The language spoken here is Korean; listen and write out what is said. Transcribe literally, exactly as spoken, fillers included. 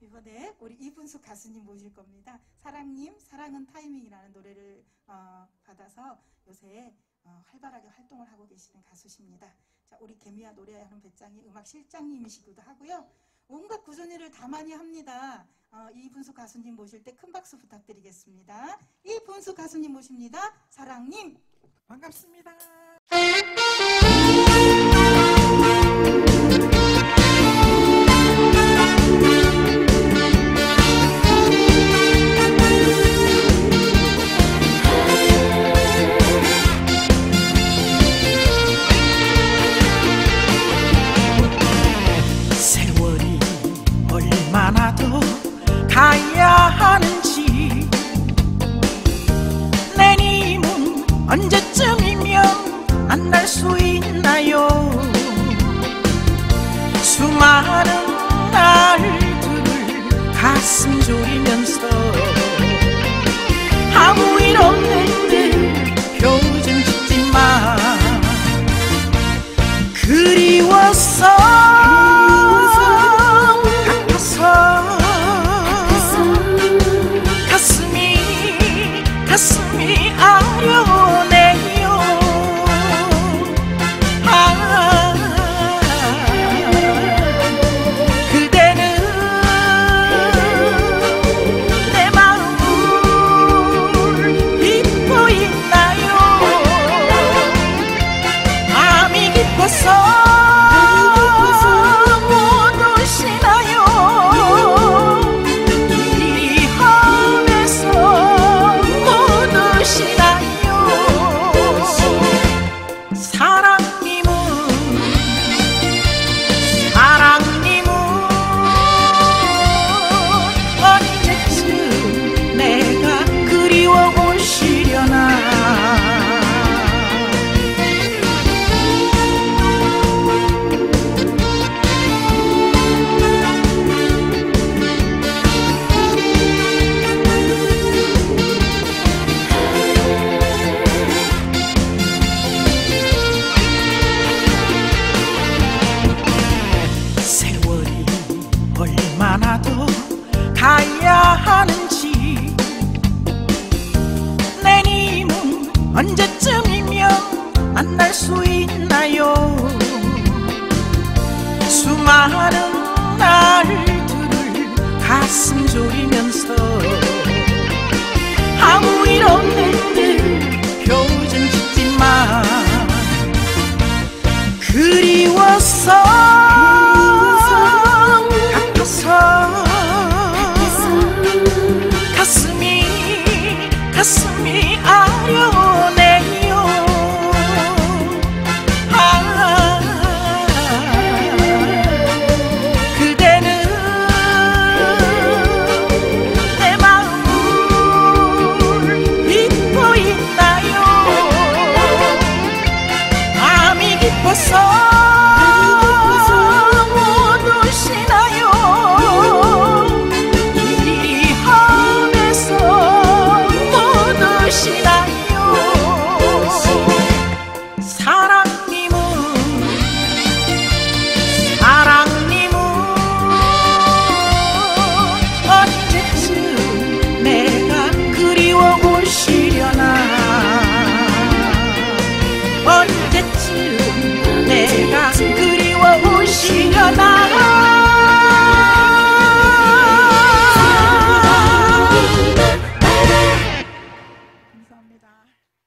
이번에 우리 이분수 가수님 모실 겁니다. 사랑님, 사랑은 타이밍이라는 노래를 어, 받아서 요새 어, 활발하게 활동을 하고 계시는 가수십니다. 자, 우리 개미와 노래하는 배짱이 음악 실장님이시기도 하고요. 온갖 꾸준한 일을 다 많이 합니다. 어, 이분수 가수님 모실 때 큰 박수 부탁드리겠습니다. 이분수 가수님 모십니다. 사랑님. 반갑습니다. 세월이 얼마나 더 가야 하는지, 내 님은 언제쯤이면 만날 수 있나요? 수많은 날들을 가슴 졸이면서 아무 일 없는 듯 표정 짓지만 그리워서 가슴이 아려오네요. 아, 그대는 내 마음을 잊고 있나요? 마음이 깊어서 얼마나 더 가야 하는지, 내 님은 언제쯤이면 만날 수 있나요? 수많은 날들을 가슴 졸이면서 아무 일 없는 듯 표정 짓지만 그리워서 가슴이 가슴이 아려오네요. 아, 그대는 내 마음을 잊고 있나요? 마음이 깊어서 언제쯤 내가 그리워오시려나. 감사합니다.